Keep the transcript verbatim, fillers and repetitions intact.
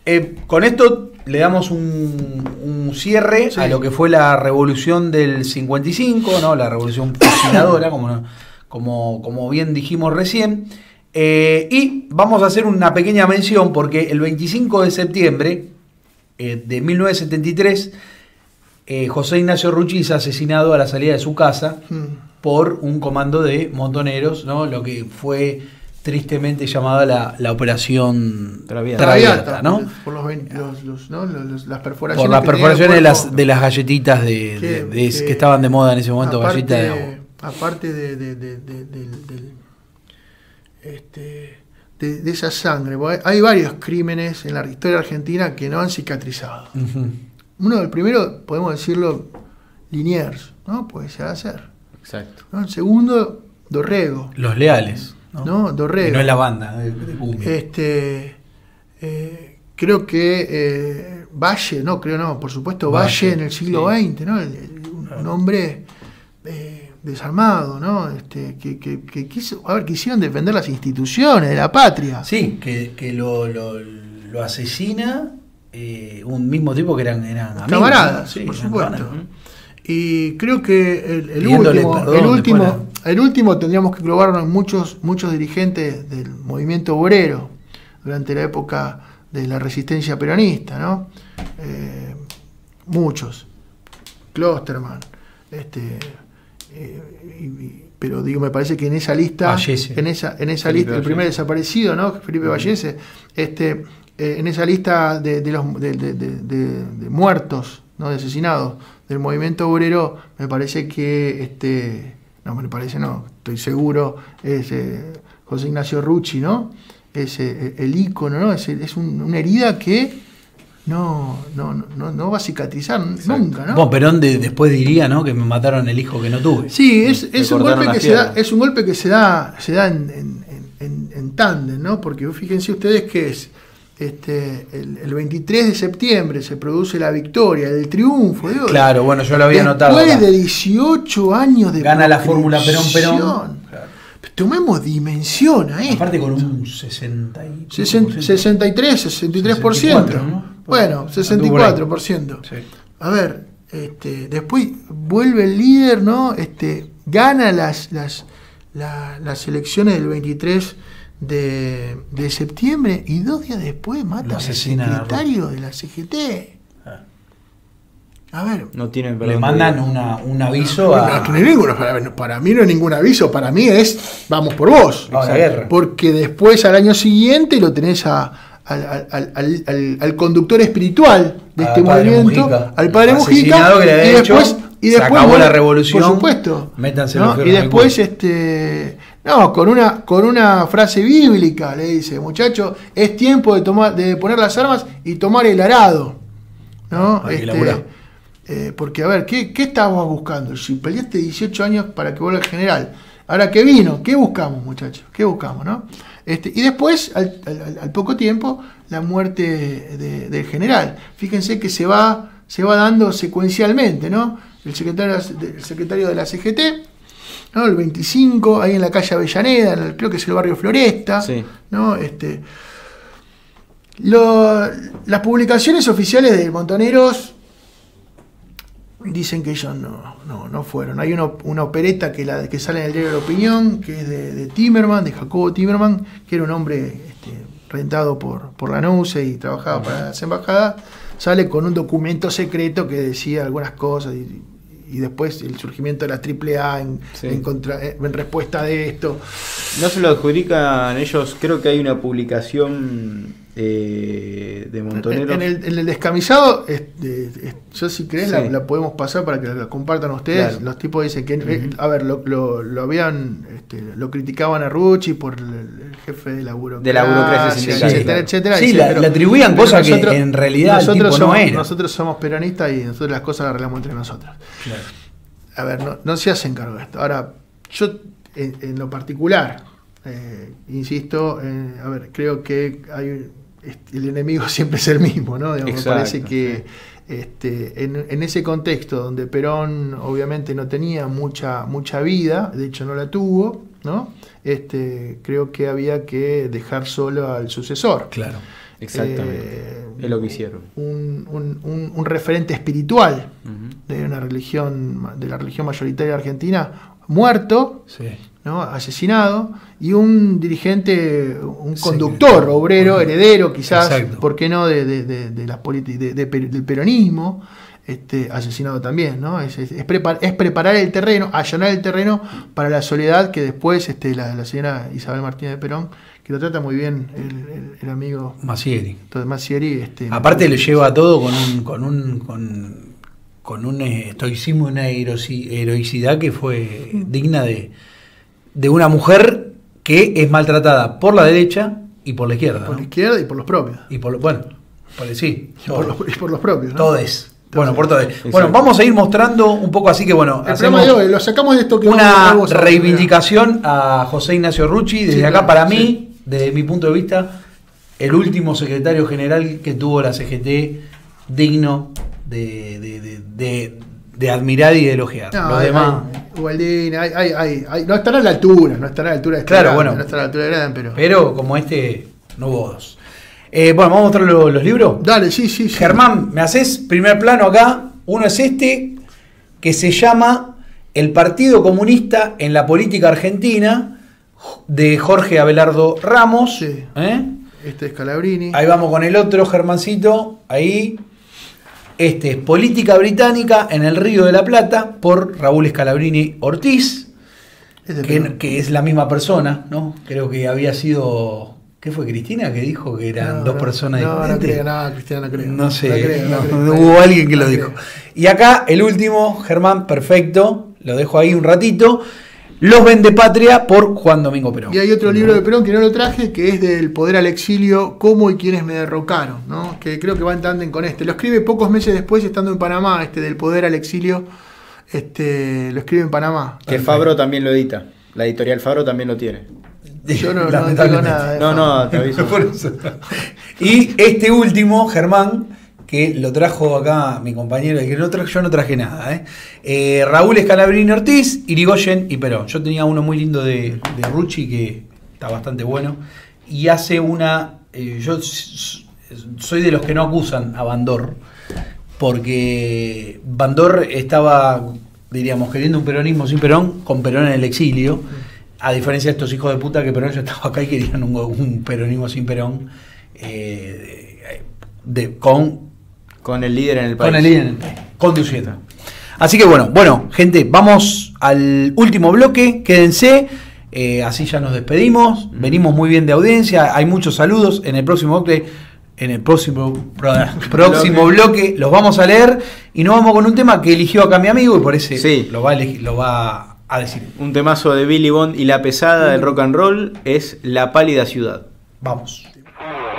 Eh, con esto le damos un, un cierre sí. a lo que fue la revolución del cincuenta y cinco, ¿no? La revolución fusiladora, como, como, como bien dijimos recién. Eh, y vamos a hacer una pequeña mención porque el veinticinco de septiembre eh, de mil novecientos setenta y tres, eh, José Ignacio Rucci es asesinado a la salida de su casa mm. por un comando de montoneros, ¿no? Lo que fue tristemente llamada la, la operación Traviata, Traviata, ¿no? Por, los, los, los, ¿no? los, las perforaciones, por las perforaciones de las, de las galletitas de, que, de, de, que, que estaban de moda en ese momento, aparte, galletas de agua. Aparte de, de, de, de, de, de, este, de, de esa sangre, hay varios crímenes en la historia argentina que no han cicatrizado. Uh-huh. Uno, el primero, podemos decirlo, Liniers, ¿no? Puede ser hacer. Exacto. ¿No? El segundo, Dorrego. Los Leales. ¿No? ¿No? Dorrego. Y no es la banda de, de este, eh, creo que eh, Valle, no, creo no, por supuesto, Valle, Valle en el siglo sí. veinte, ¿no? El, el, un, un hombre eh, desarmado, ¿no? Este, que, que, que quiso, a ver, quisieron defender las instituciones de la patria. Sí, que, que lo, lo, lo asesina eh, un mismo tipo que eran, eran amigos, camaradas, ¿no? Sí, por supuesto. Camaradas. Y creo que el, el último, perdón, el último, el último tendríamos que englobarnos muchos, muchos dirigentes del movimiento obrero durante la época de la resistencia peronista, ¿no? Eh, muchos, Klosterman, este, eh, y, pero digo, me parece que en esa lista, Vallese. en esa, en esa lista, el primer desaparecido, ¿no? Felipe uh-huh. Vallese, este, eh, en esa lista de, de los de, de, de, de, de muertos, ¿no? De asesinados del movimiento obrero, me parece que este no me parece no estoy seguro es eh, José Ignacio Rucci, ¿no? Es eh, el ícono, ¿no? Es, es un, una herida que no no no, no va a cicatrizar Exacto. nunca, ¿no? Bueno, Perón de, después diría, ¿no? Que me mataron el hijo que no tuve. Sí, es, es un golpe que se da, es un golpe que se da se da en, en, en, en tándem, ¿no? Porque fíjense ustedes que es Este, el, el veintitrés de septiembre se produce la victoria, el triunfo. Digo, claro, bueno, yo lo había notado. Después de dieciocho años de gana la fórmula Perón-Perón. Claro. Tomemos dimensión a esto. Aparte con un sesenta y... sesenta y tres, sesenta y tres por ciento. sesenta y cuatro, ¿no? Bueno, sesenta y cuatro por ciento. Sí. A ver, este, después vuelve el líder, ¿no? Este, gana las, las, la, las elecciones del veintitrés De, de septiembre y dos días después mata al secretario de la C G T. A ver, no tienen le mandan una, un aviso no, a... no, no, ninguno, para, para mí no es ningún aviso, para mí es vamos por vos. A la guerra. Porque después al año siguiente lo tenés a, al, al, al, al, al conductor espiritual de este movimiento, Mujica, al padre Mujica, que le y después, hecho, y después se acabó bueno, la revolución, por supuesto, métanse ¿no? los Y después este no, con una, con una frase bíblica le dice, muchacho, es tiempo de tomar, de poner las armas y tomar el arado, ¿no? Hay que este, eh, porque a ver, ¿qué, qué estábamos buscando? Si peleaste dieciocho años para que vuelva el general, ahora que vino, ¿qué buscamos, muchachos? ¿Qué buscamos, no? Este, y después, al, al, al poco tiempo, la muerte de, del general. Fíjense que se va, se va dando secuencialmente, ¿no? El secretario, el secretario de la C G T, ¿no? El veinticinco, ahí en la calle Avellaneda, en el, creo que es el barrio Floresta, sí. ¿No? Este, lo, las publicaciones oficiales de Montoneros dicen que ellos no, no, no fueron. Hay una, una opereta que, la, que sale en el diario de la Opinión, que es de, de Timerman, de Jacobo Timerman, que era un hombre este, rentado por, por la N U C E y trabajaba uh-huh. para las embajadas, sale con un documento secreto que decía algunas cosas y, y después el surgimiento de la triple A en, sí. en, contra, en respuesta de esto. No se lo adjudican ellos, creo que hay una publicación eh, de Montoneros. En, en, el, en el descamisado, es, es, es, yo si querés sí. la, la podemos pasar para que la compartan ustedes. Claro. Los tipos dicen que, uh-huh. a ver, lo, lo, lo habían, este, lo criticaban a Rucci por el, el jefe de la burocracia, de la burocracia sindical, etcétera, claro. etcétera. Sí, dice, la, pero, le atribuían cosas que en realidad el tipo somos, no era. Nosotros somos peronistas y nosotros las cosas las arreglamos entre nosotros. Claro. A ver, no, no se hacen cargo de esto. Ahora, yo en, en lo particular, eh, insisto, eh, a ver, creo que hay el enemigo siempre es el mismo, ¿no? Digamos, me parece que sí. este, en, en ese contexto donde Perón obviamente no tenía mucha, mucha vida, de hecho no la tuvo, ¿no? Este, creo que había que dejar solo al sucesor. Claro. Exactamente. Eh, es lo que hicieron. Un, un, un, un referente espiritual Uh-huh. de una religión, de la religión mayoritaria argentina, muerto, Sí. ¿no? Asesinado, y un dirigente, un Sí, conductor, que- obrero, heredero quizás, Exacto. ¿por qué no?, de, de, de, de las politi- de, de, del peronismo, este, asesinado también, ¿no? Es, es, es, prepar, es preparar el terreno, allanar el terreno para la soledad que después este, la, la señora Isabel Martínez de Perón, que lo trata muy bien el, el, el amigo Massieri. Massieri. Este, Aparte le lleva todo con un con un con, con un estoicismo, una heroici- heroicidad que fue digna de, de una mujer que es maltratada por la derecha y por la izquierda, por ¿no? la izquierda y por los propios. Y por lo- bueno, por el sí, Y por los, y por los propios, ¿no? todo es. Bueno, por todo es. Exacto. Bueno, vamos a ir mostrando un poco, así que bueno, El hacemos programa de hoy, lo sacamos de esto que una vamos a- reivindicación a José Ignacio Rucci. Desde Sí, acá, claro, para sí. mí, desde mi punto de vista, el último secretario general que tuvo la C G T, digno de, de, de, de- de admirar y de elogiar. No, Los hay, demás. hay, Ubaldini, hay, hay, hay, hay- no estará a la altura, no estará a la altura de este Claro, grande, bueno. no estará a la altura de grande, pero. Pero como este, no hubo dos. Eh, bueno, vamos a mostrar lo- los libros. Dale, sí, sí, sí. Germán, ¿me haces primer plano acá? Uno es este, que se llama El Partido Comunista en la Política Argentina, de Jorge Abelardo Ramos. Sí. ¿Eh? Este es Calabrini. Ahí vamos con el otro, Germancito. Ahí. Este es Política Británica en el Río de la Plata, por Raúl Scalabrini Ortiz, Este que, pero- que es la misma persona, ¿no? Creo que había sido... ¿Qué fue Cristina que dijo que eran No, dos no, personas no, no diferentes? creo, no, Cristiana, no creo. No sé, No creo, no no, creo, no no hubo creo, alguien que lo no dijo. creo. Y acá el último, Germán, perfecto, lo dejo ahí un ratito. Los Vendepatria, por Juan Domingo Perón. Y hay otro libro de Perón que no lo traje, que es del Poder al Exilio, Cómo y quiénes me derrocaron, ¿no? Que creo que va en tándem con este. Lo escribe pocos meses después, estando en Panamá, este del Poder al Exilio, este, lo escribe en Panamá. Que Fabro también lo edita. La editorial Fabro también lo tiene. Yo no, no Lamentablemente. digo nada. de No, Fabro. no, te aviso. Por eso. Y este último, Germán, que lo trajo acá mi compañero, el que no trajo, yo no traje nada, ¿eh? Eh, Raúl Scalabrini Ortiz, Irigoyen y Perón. Yo tenía uno muy lindo de, de Rucci que está bastante bueno. Y hace una. Eh, yo s- soy de los que no acusan a Bandor, porque Bandor estaba, diríamos, queriendo un peronismo sin Perón, con Perón en el exilio. A diferencia de estos hijos de puta que Perón ya estaba acá y querían un, un peronismo sin Perón, eh, de, con, Con el líder en el país. con el líder en el país, conduciendo. Así que bueno, bueno, gente, vamos al último bloque, quédense, eh, así ya nos despedimos, venimos muy bien de audiencia, hay muchos saludos, en el próximo bloque, en el próximo, próximo bloque los vamos a leer y nos vamos con un tema que eligió acá mi amigo y por ese Sí. lo va a elegir- lo va a decir. Un temazo de Billy Bond y la pesada del rock and roll es La Pálida Ciudad. Vamos. Oh.